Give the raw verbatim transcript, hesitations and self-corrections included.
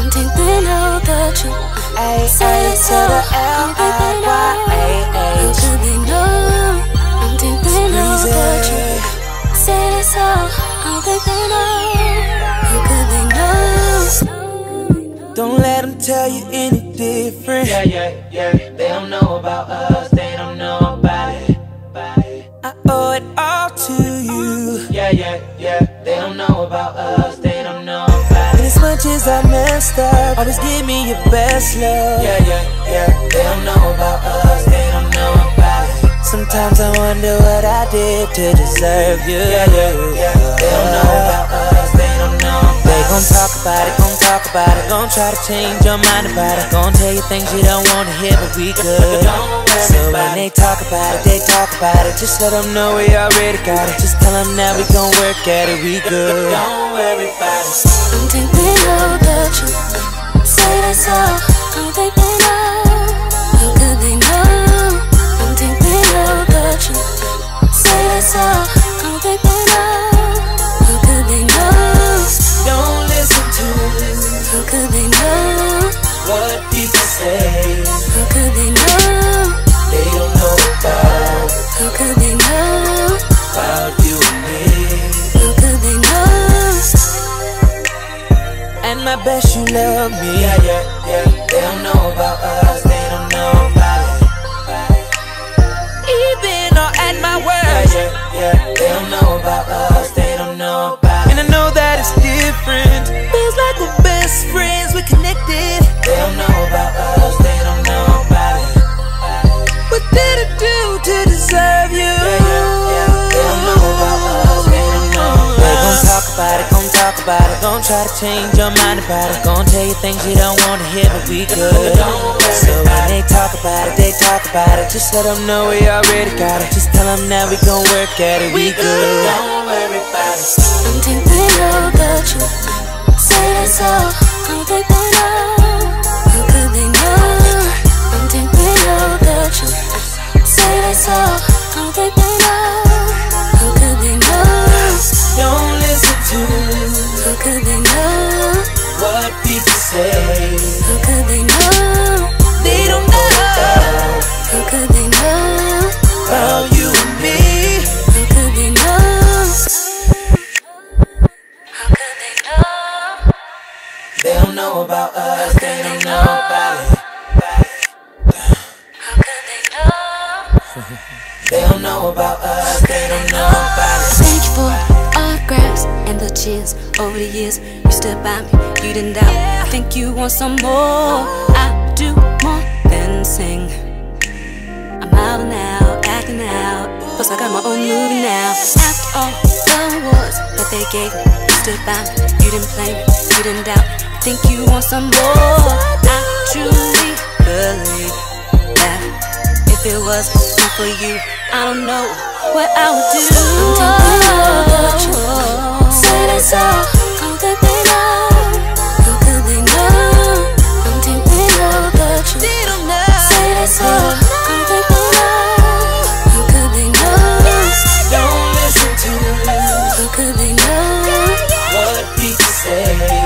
don't think they know the truth. A A to the L I Y A H. How could they know? Don't think they know the truth. Say this all, don't think they know. How could they know? Don't let them tell you any different. Yeah, yeah, yeah. They don't know about us, they don't know about it. I owe it all to you. Yeah, yeah, yeah. They don't know about us, they don't know about And it. as much as I messed up, always give me your best love. Yeah, yeah, yeah. They don't know about us, they don't know about it. Sometimes I wonder what I did to deserve you. Yeah, yeah, yeah. They don't know about us, they don't know about it. They gon' talk about it, gon' talk about it, gon' try to change your mind about it, gon' tell you things you don't wanna hear, but we good. So when they talk about it, they talk about it. Just let them know we already got it. Just tell them that we gon' work at it, we good. Don't worry about it. Don't think they know the truth. Say that's all, don't think they know. How could they know? Don't think they know the truth. Say that's all, don't think they know. How could they know? Don't listen to How could they know? what people say. How could they know? They don't know about, How could they know? about you and me. How could they know? And I bet you love me. Yeah, yeah, yeah. They don't know about us, they don't know about it. Even or at my Yeah, worst. yeah, yeah. They don't know about us, they don't know about it. And I know that it's different. Feels like we're best friends, we're connected. They don't know about us, they don't know about it. What did I do to deserve you? Yeah, yeah, yeah. They don't know about us, they don't know They about gon' us. talk about it, gon' talk about it, gon' try to change your mind about it, gon' tell you things you don't wanna hear, but we good. So when they talk about it, they talk about it. Just let them know we already got it. Just tell them that we gon' work at it, we good. Don't worry about it. Don't think they know the truth. Say that's all, don't think they know. How could they know? Don't think they know the truth. Say that's all, don't think they know. How could they know? Don't listen to How could they know? what people say. How could they know? They don't know How could they know? about you and me. How could they know? How could they know? They don't know about us, they don't know about it. How could they know? They don't know about us, they don't know about it. Thank you for autographs and the cheers over the years. You stood by me, you didn't doubt. I think you want some more. I do more than sing. I'm out and out, acting out. Plus I got my own movie now. After all the awards that they gave me, you stood by me, you didn't play me, you didn't doubt. I think you want some more. I truly believe that if it was not for you, I don't know what I would do. Don't think they know the truth. Say that's all, don't think they know. How could they know? Don't think they know the truth. They don't know. Say that's all, don't think they know. How could they know? Don't listen to How could they know? what people say.